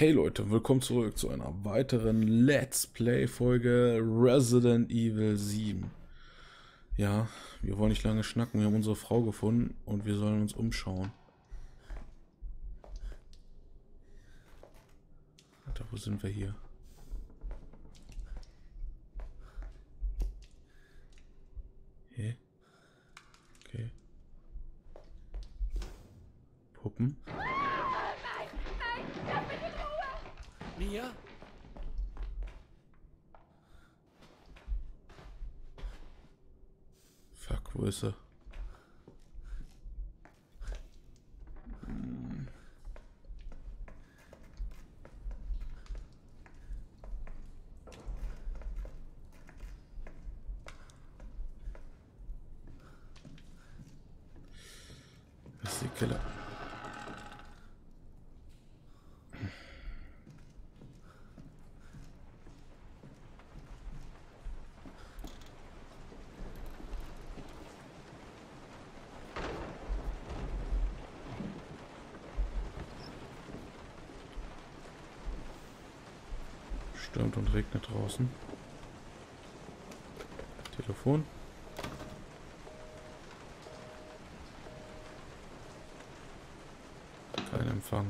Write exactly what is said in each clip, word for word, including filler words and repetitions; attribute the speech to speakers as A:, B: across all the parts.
A: Hey Leute, willkommen zurück zu einer weiteren Let's Play Folge Resident Evil sieben. Ja, wir wollen nicht lange schnacken, wir haben unsere Frau gefunden und wir sollen uns umschauen. Alter, wo sind wir hier? Hey. Okay. Puppen.
B: Mia?
A: Fuck, wo ist er? Hm. Das ist die Keller. Stürmt und regnet draußen. Telefon. Kein Empfang.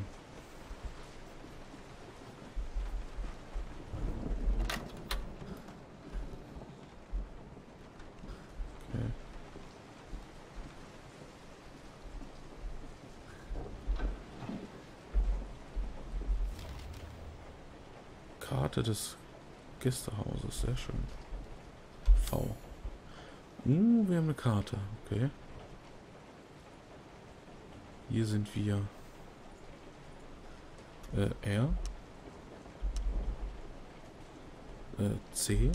A: Okay. Karte des Gästehauses, sehr schön. V. Uh, wir haben eine Karte, okay. Hier sind wir. Äh, R. Äh, C.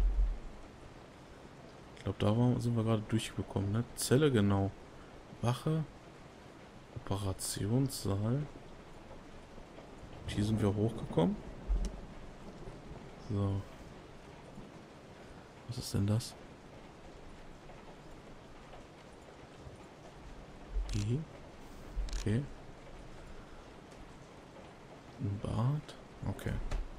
A: Ich glaube, da waren, sind wir gerade durchgekommen, ne? Zelle, genau. Wache. Operationssaal. Hier sind wir hochgekommen. So. Was ist denn das? E. Okay. Ein Bad. Okay.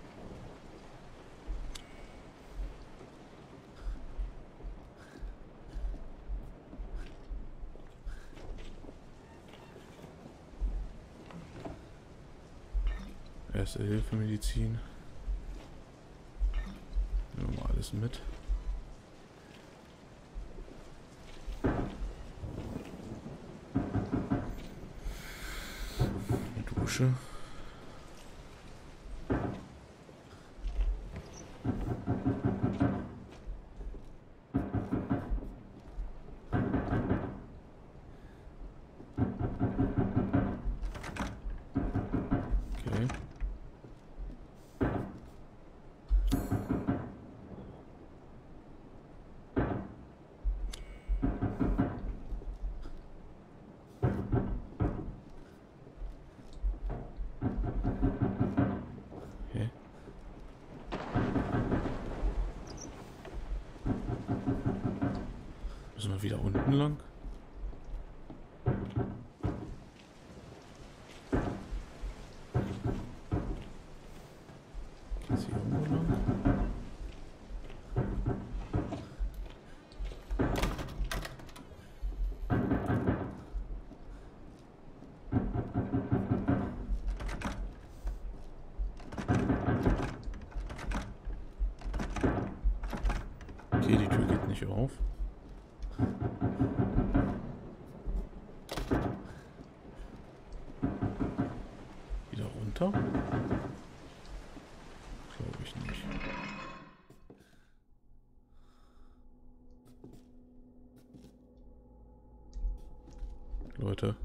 A: Erste Hilfe, Medizin. Nehmen wir mal alles mit. Dusche. Okay. Okay. Müssen wir wieder unten lang? Geht's hier irgendwo lang? Okay, die Tür geht nicht auf. Wieder runter? Glaube ich nicht. Leute.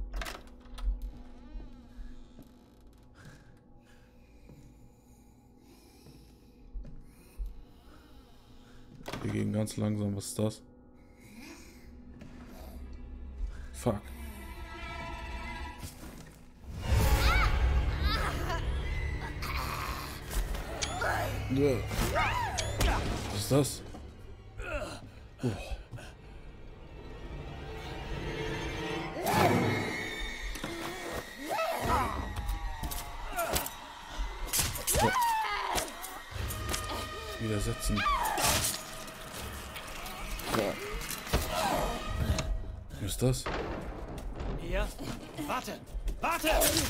A: Wir gehen ganz langsam. Was ist das? Fuck. Was ist das? Oh. zersetzen. Ja. Was ist das?
B: Mia, warte! Warte!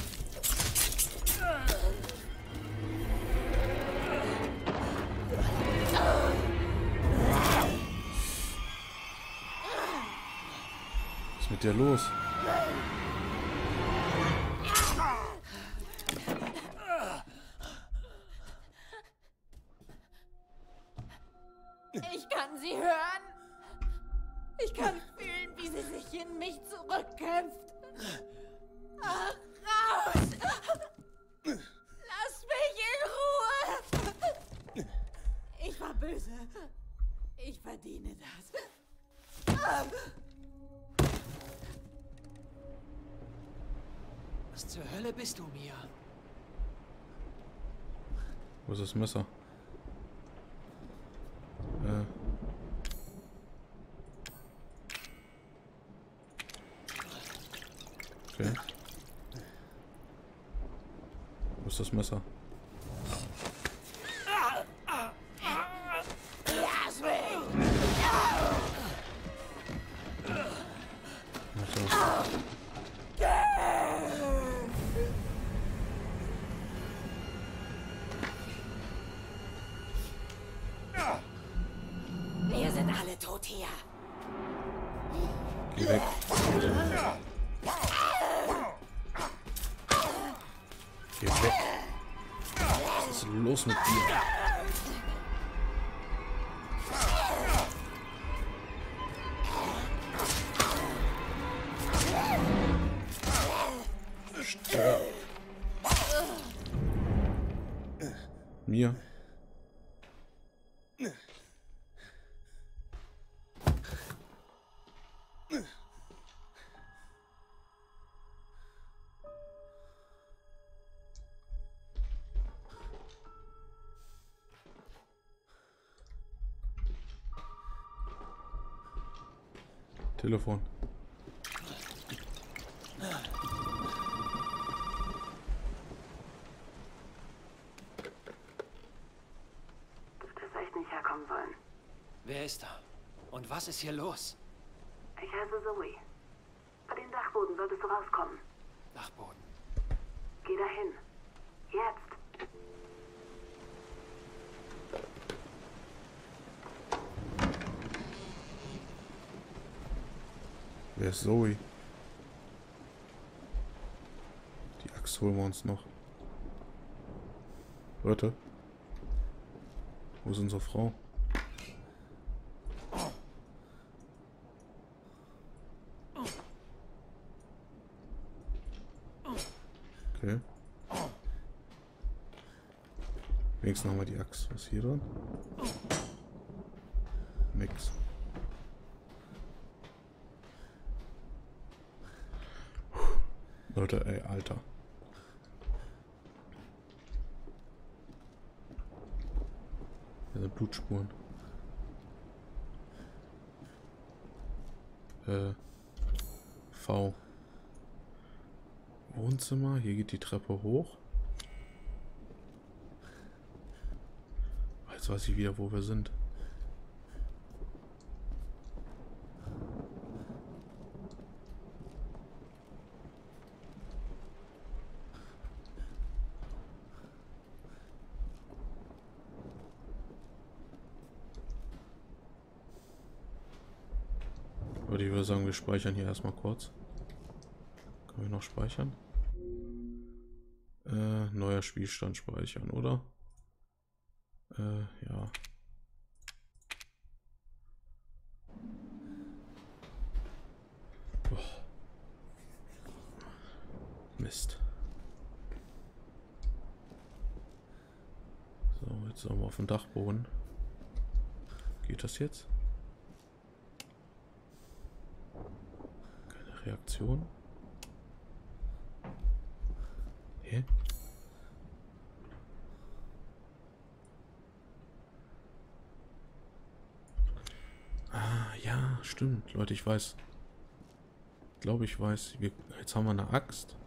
A: Was ist mit dir los?
C: Ich kann sie hören. Ich kann fühlen, wie sie sich in mich zurückkämpft. Ach, raus! Lass mich in Ruhe! Ich war böse. Ich verdiene das.
B: Was zur Hölle bist du, Mia?
A: Wo ist das Messer? Äh. Okay. Wo ist das Messer?
C: Lass mich!
A: Messer.
C: Wir sind alle tot hier.
A: Geh weg. Geh weg. Was ist los mit dir? Stirb. Mir. Telefon.
D: Du hättest echt nicht herkommen sollen.
B: Wer ist da? Und was ist hier los?
D: Ich heiße Zoe. Bei den Dachboden solltest du rauskommen.
B: Dachboden.
D: Geh dahin. Jetzt.
A: Wer ist Zoe? Die Axt holen wir uns noch. Leute. Wo ist unsere Frau? Okay. Wenigstens haben wir die Axt. Was ist hier drin? Nix. Leute, ey, Alter. Hier sind Blutspuren. Äh. V. Wohnzimmer. Hier geht die Treppe hoch. Jetzt weiß ich wieder, wo wir sind. Aber ich würde sagen, wir speichern hier erstmal kurz. Können wir noch speichern? Äh, neuer Spielstand speichern, oder? Äh, ja. Oh. Mist. So, jetzt sind wir auf dem Dachboden. Geht das jetzt? Keine Reaktion. Hä? Ah, ja, stimmt. Leute, ich weiß. Ich glaube, ich weiß. Wir, jetzt haben wir eine Axt.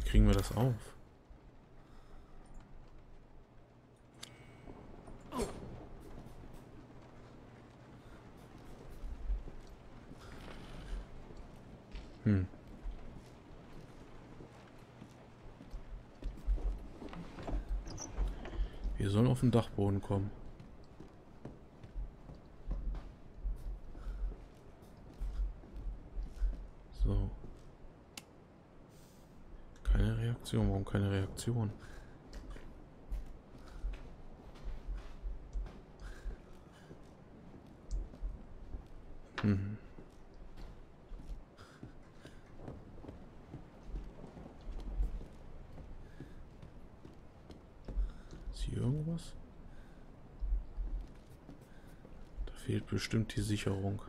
A: kriegen wir das auf? Hm. Wir sollen auf den Dachboden kommen. So. Keine Reaktion. Warum keine Reaktion? Hm. Ist hier irgendwas? Da fehlt bestimmt die Sicherung.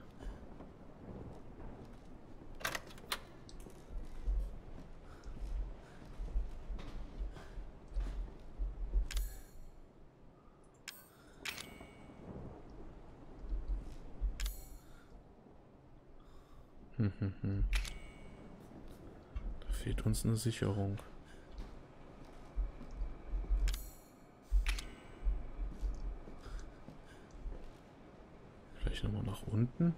A: Hm, hm, hm. Da fehlt uns eine Sicherung. Vielleicht nochmal nach unten?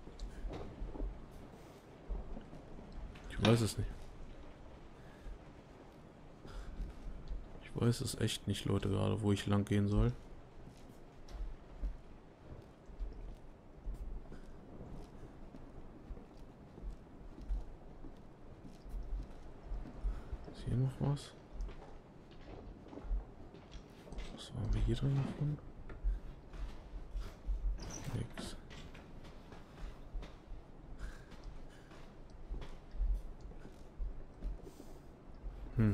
A: Ich weiß es nicht. Ich weiß es echt nicht, Leute, gerade wo ich lang gehen soll. Ist hier noch was? Was haben wir hier drin gefunden? Nix. Hm.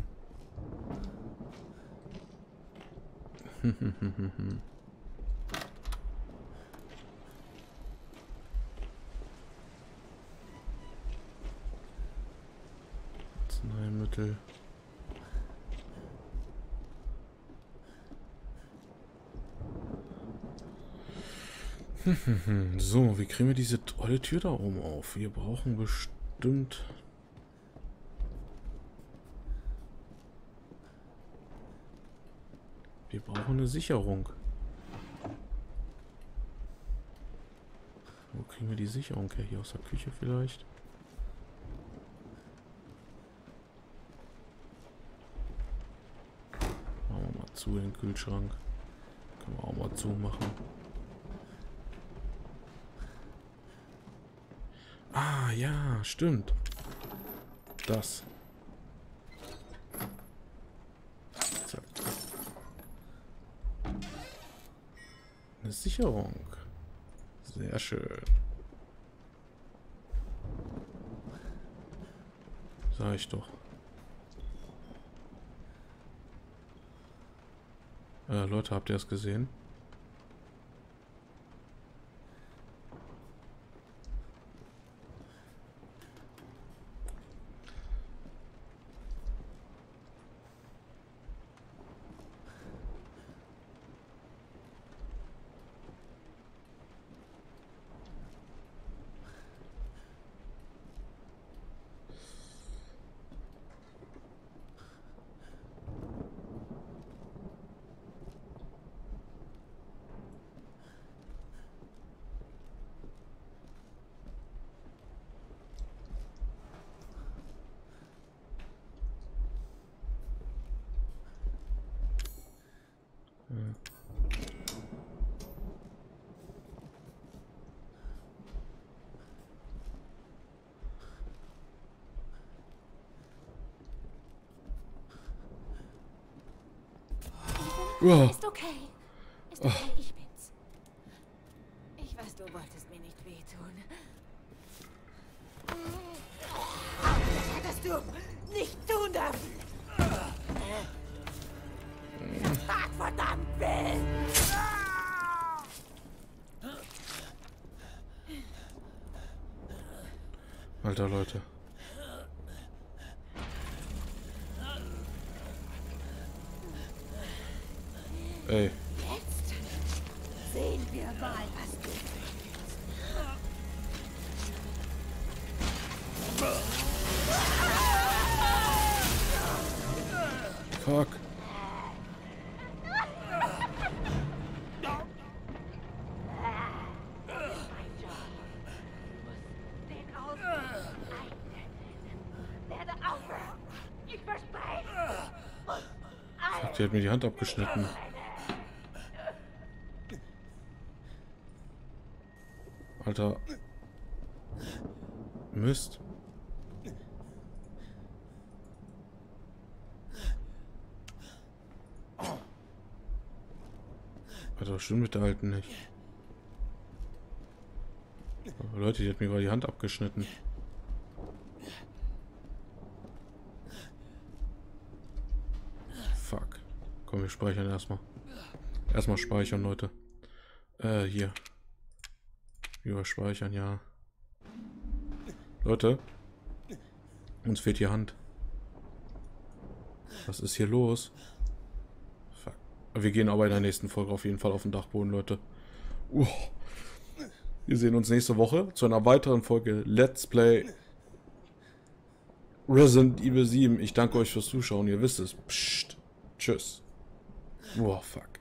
A: Hm, hm, hm, hm, hm. Arzneimittel. So, wie kriegen wir diese tolle Tür da oben auf? Wir brauchen bestimmt... Wir brauchen eine Sicherung. Wo kriegen wir die Sicherung her? Hier aus der Küche vielleicht? Machen wir mal zu den Kühlschrank. Können wir auch mal zumachen. Ah, ja, stimmt. Das. Zack. Eine Sicherung. Sehr schön. Sag ich doch. Äh, Leute, habt ihr es gesehen? Ja.
C: Ist okay. Ist okay, ich bin's. Ich weiß, du wolltest mir nicht wehtun. Das hättest du nicht tun dürfen. Ach, verdammt, Bill!
A: Alter, Leute. Ey.
C: Jetzt sehen wir mal, was du willst.
A: Fuck.
C: Den aus. Werde aufhören. Ich verspreche.
A: Fuck, die hat mir die Hand abgeschnitten. Alter. Mist. Alter, stimmt mit der Alten nicht. Aber Leute, die hat mir gerade die Hand abgeschnitten. Fuck. Komm, wir speichern erstmal. Erstmal speichern, Leute. Äh, hier. Über speichern, ja. Leute. Uns fehlt die Hand. Was ist hier los? Fuck. Wir gehen aber in der nächsten Folge auf jeden Fall auf den Dachboden, Leute. Uh. Wir sehen uns nächste Woche zu einer weiteren Folge Let's Play Resident Evil sieben. Ich danke euch fürs Zuschauen. Ihr wisst es. Psst. Tschüss. Boah, fuck.